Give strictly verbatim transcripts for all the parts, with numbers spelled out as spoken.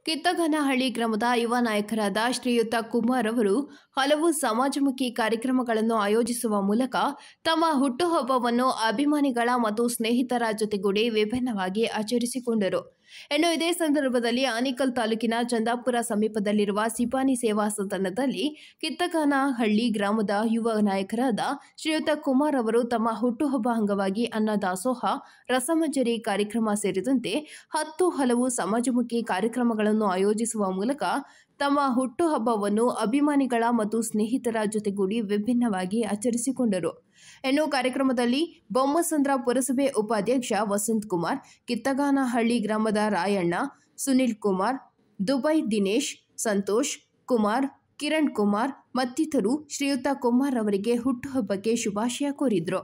ಕಿತ್ತಗನಹಳ್ಳಿ ಗ್ರಾಮದ ಯುವ ನಾಯಕರಾದ ಶ್ರೀಯುತ ಕುಮಾರ್ ಅವರು ಹಲವು ಸಮಾಜಮುಖಿ ಕಾರ್ಯಕ್ರಮಗಳನ್ನು ಆಯೋಜಿಸುವ ಮೂಲಕ ತಮ್ಮ ಹುಟ್ಟುಹಬ್ಬವನ್ನು ಅಭಿಮಾನಿಗಳ ಮತ್ತು ಸ್ನೇಹಿತರ ಜೊತೆಗೂಡಿ ವಿಭಿನ್ನವಾಗಿ ಆಚರಿಸಿಕೊಂಡರು. ಇನ್ನು ಇದೇ ಸಂದರ್ಭದಲ್ಲಿ ಆನೇಕಲ್ ತಾಲೂಕಿನ ಚಂದಾಪುರ ಸಮೀಪದಲ್ಲಿರುವ ಸಿಪಾನಿ ಸೇವಾ ಸದನದಲ್ಲಿ ಕಿತ್ತಗನಹಳ್ಳಿ ಗ್ರಾಮದ ಯುವ ನಾಯಕರಾದ ಶ್ರೀಯುತ ಕುಮಾರ್ ಅವರು ತಮ್ಮ ಹುಟ್ಟುಹಬ್ಬ ಅಂಗವಾಗಿ ಅನ್ನ ದಾಸೋಹ, ರಸಮಂಜರಿ ಕಾರ್ಯಕ್ರಮ ಸೇರಿದಂತೆ ಹತ್ತು ಹಲವು ಸಮಾಜಮುಖಿ ಕಾರ್ಯಕ್ರಮಗಳನ್ನು ಆಯೋಜಿಸುವ ಮೂಲಕ ತಮ್ಮ ಹುಟ್ಟುಹಬ್ಬವನ್ನು ಅಭಿಮಾನಿಗಳ ಮತ್ತು ಸ್ನೇಹಿತರ ಜೊತೆಗೂಡಿ ವಿಭಿನ್ನವಾಗಿ ಆಚರಿಸಿಕೊಂಡರು. ಇನ್ನು ಕಾರ್ಯಕ್ರಮದಲ್ಲಿ ಬೊಮ್ಮಸಂದ್ರ ಪುರಸಭೆ ಉಪಾಧ್ಯಕ್ಷ ವಸಂತ್ ಕುಮಾರ್, ಕಿತ್ತಗನಹಳ್ಳಿ ಗ್ರಾಮದ ರಾಯಣ್ಣ, ಸುನಿಲ್ ಕುಮಾರ್, ದುಬೈ ದಿನೇಶ್, ಸಂತೋಷ್ ಕುಮಾರ್, ಕಿರಣ್ ಕುಮಾರ್ ಮತ್ತಿತರರು ಶ್ರೀಯುತ ಕುಮಾರ್ ಅವರಿಗೆ ಹುಟ್ಟುಹಬ್ಬಕ್ಕೆ ಶುಭಾಶಯ ಕೋರಿದ್ರು.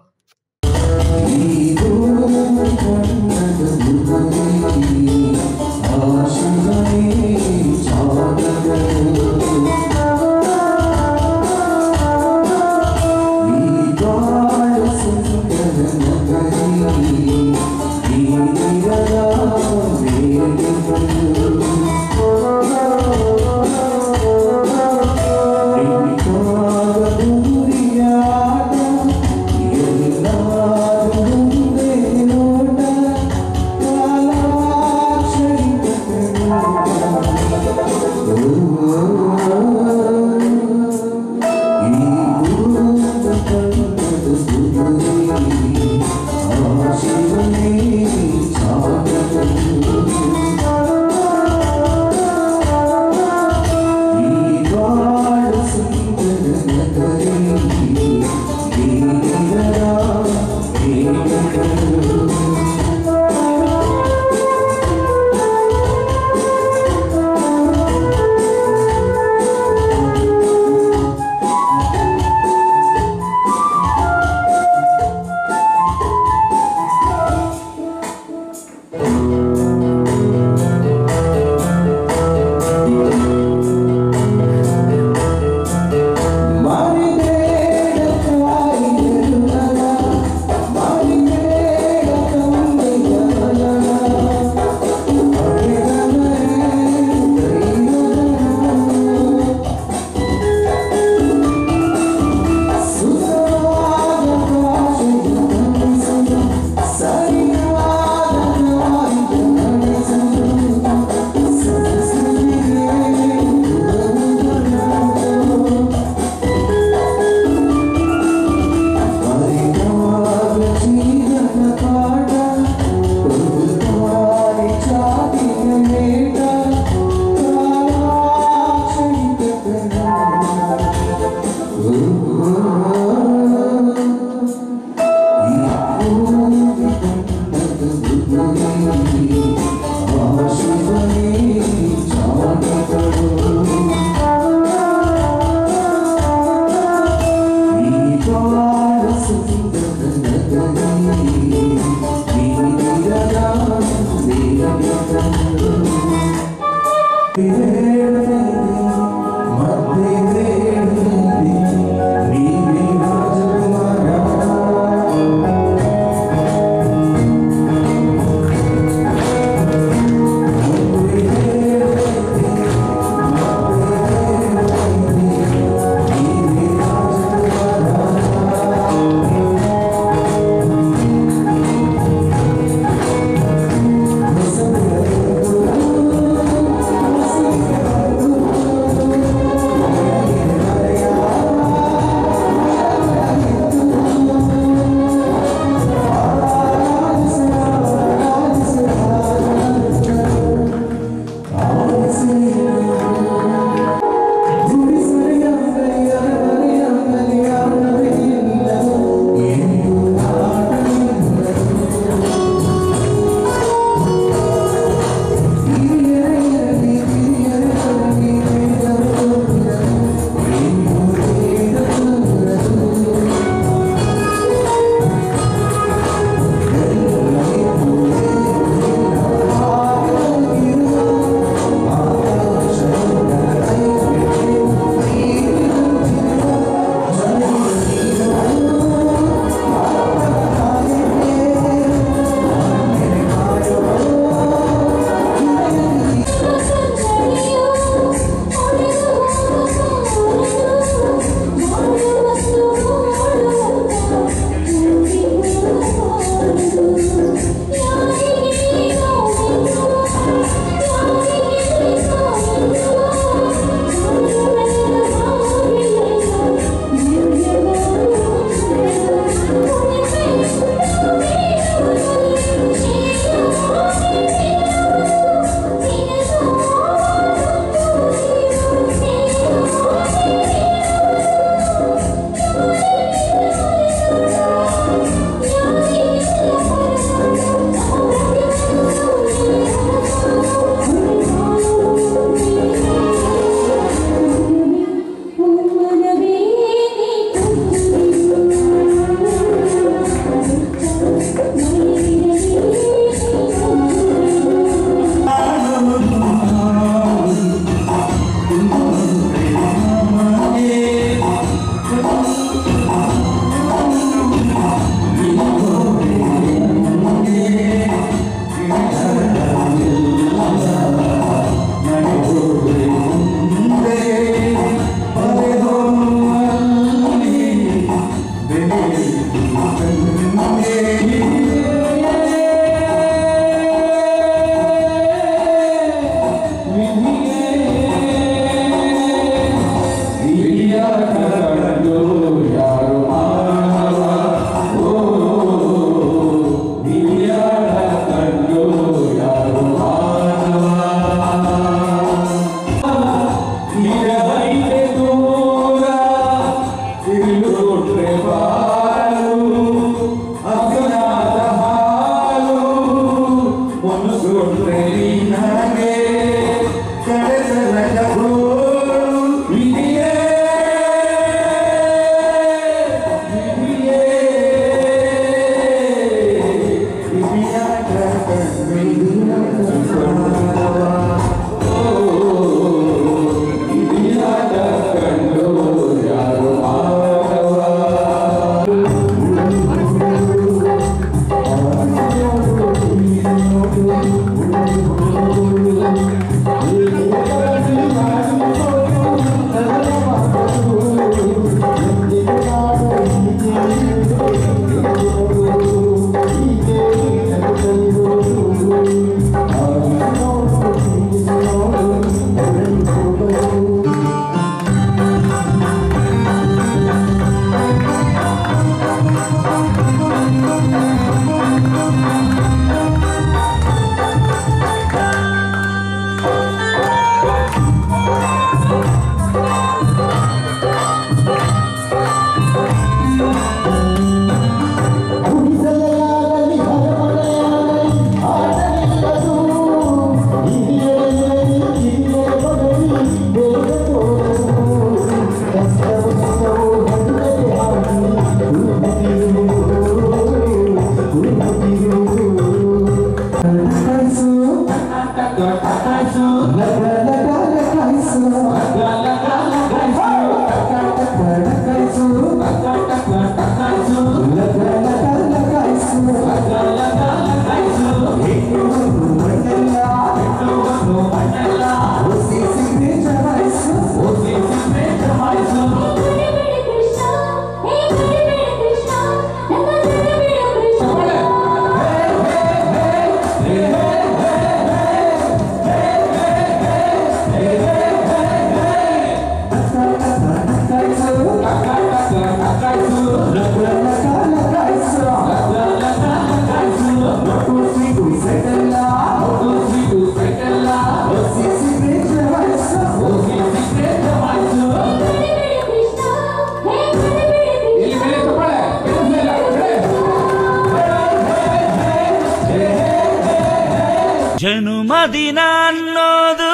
ಜನುಮದಿನ ಅನ್ನೋದು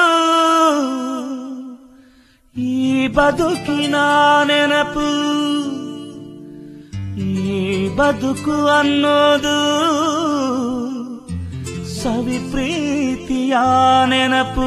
ಈ ಬದುಕಿನ ನೆನಪು, ಈ ಬದುಕು ಅನ್ನೋದು ಸವಿ ಪ್ರೀತಿಯ ನೆನಪು.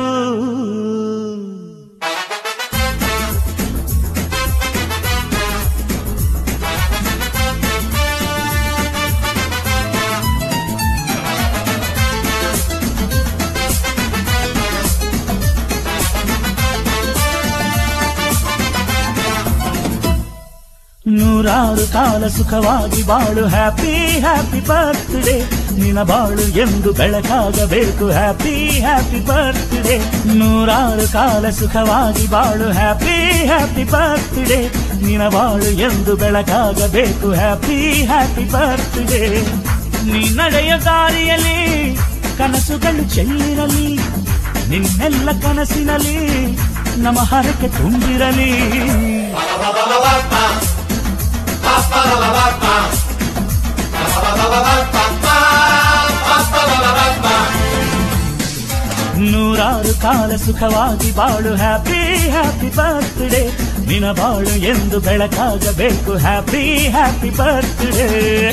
ನೂರಾರು ಕಾಲ ಸುಖವಾಗಿ ಬಾಳು, ಹ್ಯಾಪಿ ಹ್ಯಾಪಿ ಬರ್ತ್ಡೇ, ನಿನ್ನ ಬಾಳು ಎಂದು ಬೆಳಕಾಗಬೇಕು, ಹ್ಯಾಪಿ ಹ್ಯಾಪಿ ಬರ್ತ್ಡೇ. ನೂರಾರು ಕಾಲ ಸುಖವಾಗಿ ಬಾಳು, ಹ್ಯಾಪಿ ಹ್ಯಾಪಿ ಬರ್ತ್ಡೇ, ನಿನ್ನ ಬಾಳು ಎಂದು ಬೆಳಕಾಗಬೇಕು, ಹ್ಯಾಪಿ ಹ್ಯಾಪಿ ಬರ್ತ್ಡೇ. ನೀ ನಡೆಯ ದಾರಿಯಲ್ಲಿ ಕನಸುಗಳು ಚೆಲ್ಲಿರಲಿ, ನಿನ್ನೆಲ್ಲ ಕನಸಿನಲ್ಲಿ ನಮ್ಮ ಹರಕೆ ತುಂಬಿರಲಿ. ನೂರಾರು ಕಾಲ ಸುಖವಾಗಿ ಬಾಳು, ಹ್ಯಾಪಿ ಹ್ಯಾಪಿ ಬರ್ತ್ಡೇ, ನಿನ್ನ ಬಾಳು ಎಂದು ಬೆಳಕಾಗಬೇಕು, ಹ್ಯಾಪಿ ಹ್ಯಾಪಿ ಬರ್ತ್ಡೇ.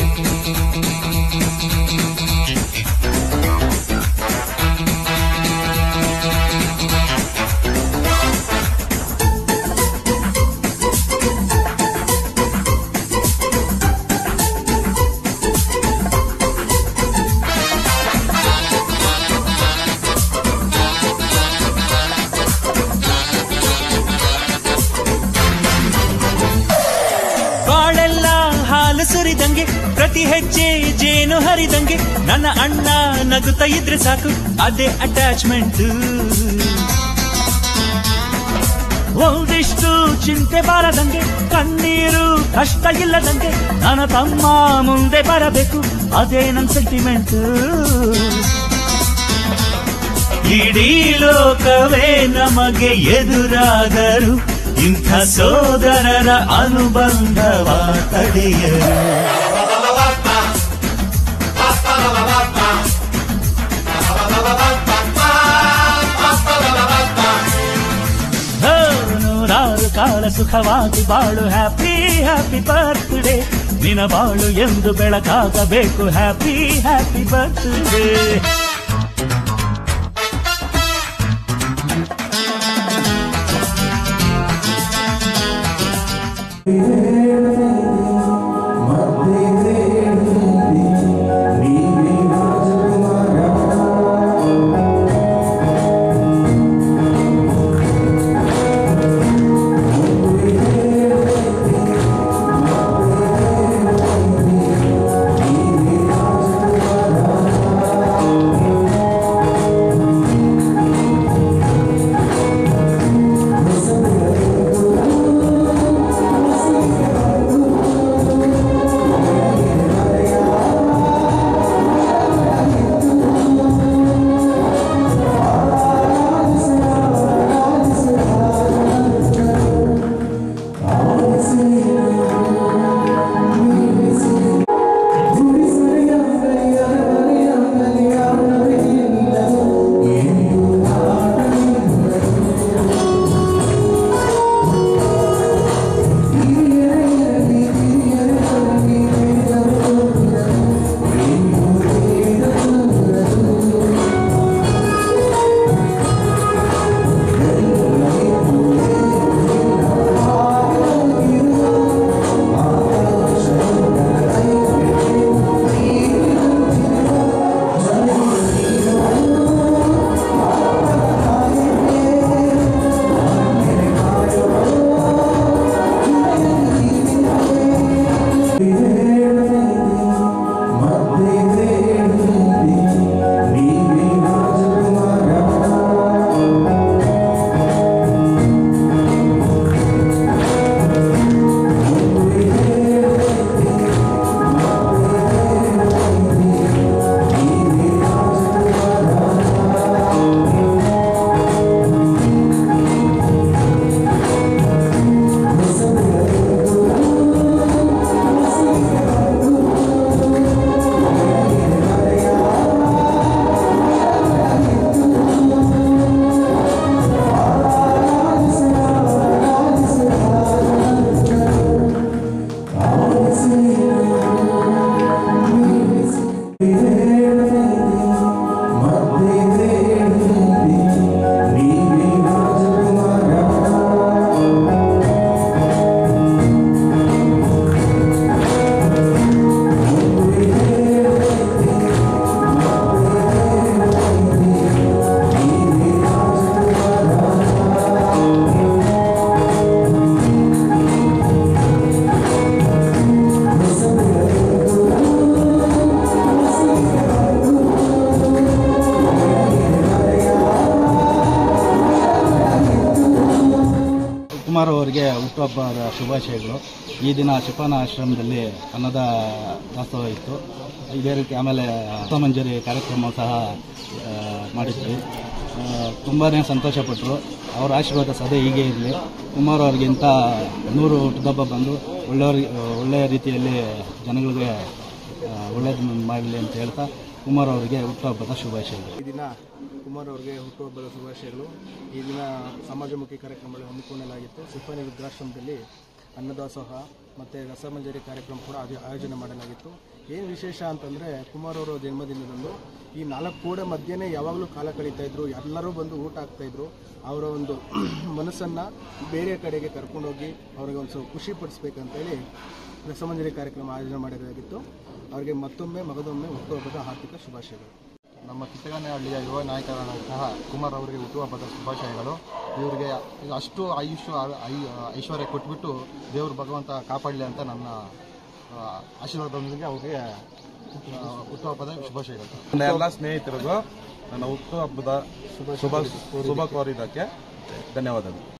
ಸುರಿದಂಗೆ ಪ್ರತಿ ಹೆಜ್ಜೆ ಜೇನು ಹರಿದಂಗೆ, ನನ್ನ ಅಣ್ಣ ನಗುತ್ತಾ ಇದ್ರೆ ಸಾಕು, ಅದೇ ಅಟ್ಯಾಚ್ಮೆಂಟ್. ಒಂದಿಷ್ಟು ಚಿಂತೆ ಬಾರದಂಗೆ, ಕಣ್ಣೀರು ಕಷ್ಟ ಇಲ್ಲದಂಗೆ, ನನ್ನ ತಮ್ಮ ಮುಂದೆ ಬರಬೇಕು, ಅದೇ ನನ್ನ ಸೆಂಟಿಮೆಂಟ್. ಇಡೀ ಲೋಕವೇ ನಮಗೆ ಎದುರಾದರು, ಇಂಥ ಸೋದರರ ಅನುಬಂಧವ ತಡೆಯರು. ನೂರಾರು ಕಾಲ ಸುಖವಾಗಿ ಬಾಳು, ಹ್ಯಾಪಿ ಹ್ಯಾಪಿ ಬರ್ತ್ಡೇ, ನಿನ್ನ ಬಾಳು ಎಂದು ಬೆಳಕಾಗಬೇಕು, ಹ್ಯಾಪಿ ಹ್ಯಾಪಿ ಬರ್ತ್ಡೇ. ಕುಮಾರ್ ಅವರಿಗೆ ಹುಟ್ಟುಹಬ್ಬದ ಶುಭಾಶಯಗಳು. ಈ ದಿನ ಶಿಪಾನ ಆಶ್ರಮದಲ್ಲಿ ಅನ್ನದ ದಾಸೋಹ ಇತ್ತು. ಇದೇ ರೀತಿ ಆಮೇಲೆ ರಸಮಂಜರಿ ಕಾರ್ಯಕ್ರಮ ಸಹ ಮಾಡಿದ್ವಿ. ತುಂಬಾ ಸಂತೋಷಪಟ್ಟರು. ಅವರ ಆಶೀರ್ವಾದ ಸದಾ ಹೀಗೆ ಇರಲಿ. ಕುಮಾರ್ ಅವ್ರಿಗಿಂತ ನೂರು ಹುಟ್ಟುಹಬ್ಬ ಬಂದು ಒಳ್ಳೆಯ ಒಳ್ಳೆಯ ರೀತಿಯಲ್ಲಿ ಜನಗಳಿಗೆ ಒಳ್ಳೆಯದು ಮಾಡಲಿ ಅಂತ ಹೇಳ್ತಾ ಕುಮಾರ್ ಅವರಿಗೆ ಹುಟ್ಟುಹಬ್ಬದ ಶುಭಾಶಯಗಳು. ಈ ದಿನ ಕುಮಾರ್ ಅವರಿಗೆ ಹುಟ್ಟುಹಬ್ಬದ ಶುಭಾಶಯಗಳು. ಈ ದಿನ ಸಮಾಜಮುಖಿ ಕಾರ್ಯಕ್ರಮಗಳು ಹಮ್ಮಿಕೊಳ್ಳಲಾಗಿತ್ತು. ಸಿಪಾನಿ ವೃದ್ಧಾಶ್ರಮದಲ್ಲಿ ಅನ್ನದಾಸೋಹ ಮತ್ತು ರಸಮಂಜರಿ ಕಾರ್ಯಕ್ರಮ ಕೂಡ ಆಯೋಜನೆ ಮಾಡಲಾಗಿತ್ತು. ಏನು ವಿಶೇಷ ಅಂತಂದರೆ ಕುಮಾರ್ ಅವರ ಜನ್ಮದಿನದಂದು ಈ ನಾಲ್ಕು ಗೋಡೆ ಮಧ್ಯೆನೇ ಯಾವಾಗಲೂ ಕಾಲ ಕಳೀತಾ ಇದ್ರು. ಎಲ್ಲರೂ ಬಂದು ಊಟ ಆಗ್ತಾಯಿದ್ರು. ಅವರ ಒಂದು ಮನಸ್ಸನ್ನು ಬೇರೆ ಕಡೆಗೆ ಕರ್ಕೊಂಡೋಗಿ ಅವ್ರಿಗೆ ಒಂದು ಸ್ವಲ್ಪ ಖುಷಿ ಪಡಿಸ್ಬೇಕಂತೇಳಿ ರಸಮಂಜರಿ ಕಾರ್ಯಕ್ರಮ ಆಯೋಜನೆ ಮಾಡಲಾಗಿತ್ತು. ಅವರಿಗೆ ಮತ್ತೊಮ್ಮೆ ಮಗದೊಮ್ಮೆ ಹುಟ್ಟುಹಬ್ಬದ ಹಾರ್ದಿಕ ಶುಭಾಶಯಗಳು. ನಮ್ಮ ಕಿತ್ತಗಾನಹಳ್ಳಿಯ ಯುವ ನಾಯಕರಾದಂತಹ ಕುಮಾರ್ ಅವರಿಗೆ ಹುಟ್ಟುಹಬ್ಬದ ಶುಭಾಶಯಗಳು. ಇವರಿಗೆ ಅಷ್ಟು ಆಯುಷ್ಯ ಐಶ್ವರ್ಯ ಕೊಟ್ಬಿಟ್ಟು ದೇವರು ಭಗವಂತ ಕಾಪಾಡಲಿ ಅಂತ ನನ್ನ ಆಶೀರ್ವಾದದೊಂದಿಗೆ ಅವರಿಗೆ ಹುಟ್ಟುಹಬ್ಬದ ಶುಭಾಶಯಗಳು. ನನ್ನ ಎಲ್ಲ ಸ್ನೇಹಿತರಿಗೂ ನನ್ನ ಹುಟ್ಟುಹಬ್ಬದ ಶುಭ ಶುಭ ಕೋರಿದ್ದಕ್ಕೆ ಧನ್ಯವಾದಗಳು.